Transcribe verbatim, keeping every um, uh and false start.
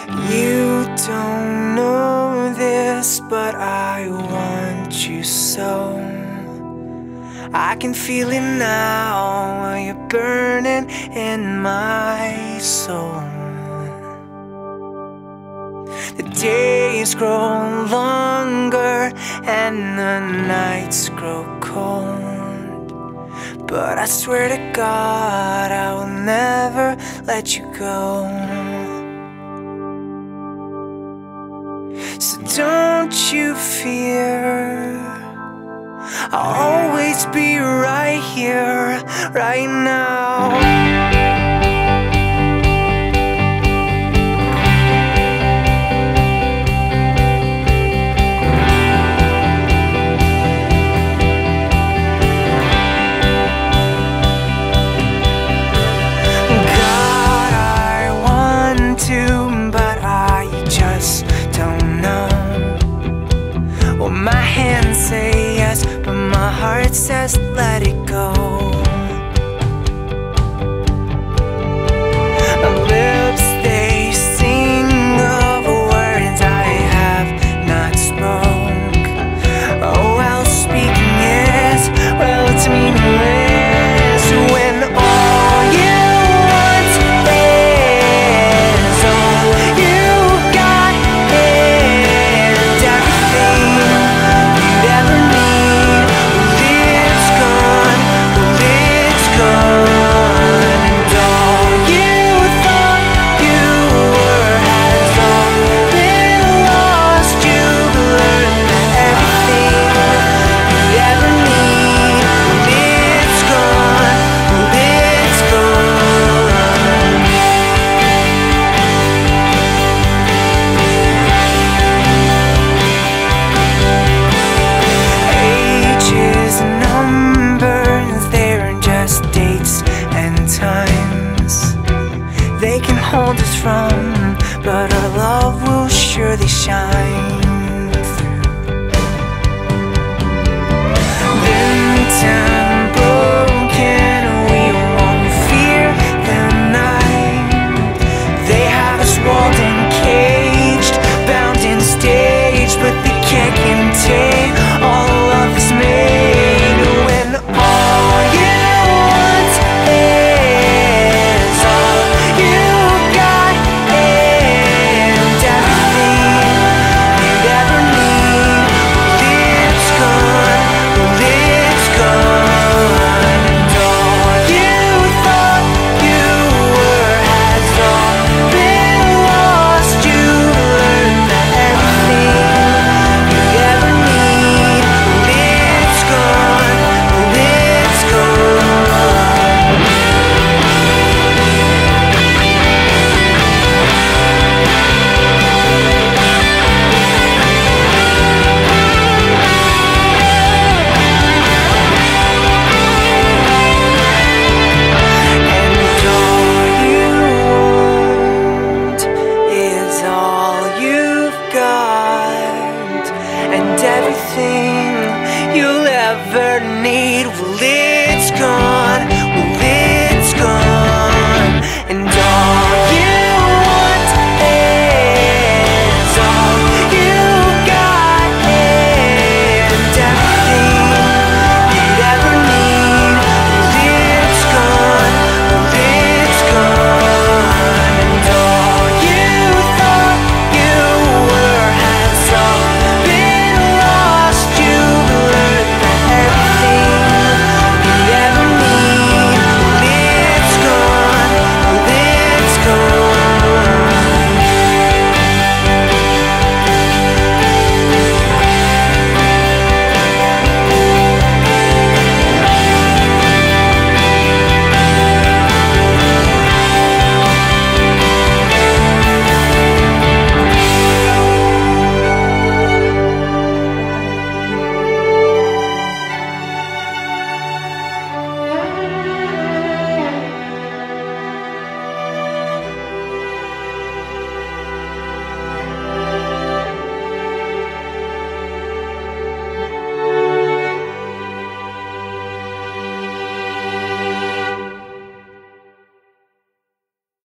You don't know this, but I want you so. I can feel it now while you're burning in my soul. The days grow longer and the nights grow cold, but I swear to God I will never let you go. So don't you fear, I'll always be right here, right now. My hands say yes, but my heart says let it go. My lips, they sing of words I have not spoke. Oh, well, speaking is, well, it's meaningless when all you want is all you got and everything never need. Well, it's gone, well, it's gone, and all you thought you were has all been lost. You've learned that everything you ever need, well, it's gone, well, it's gone. Ages and numbers, they're just dates and times. They can hold us from, but our love will surely shine.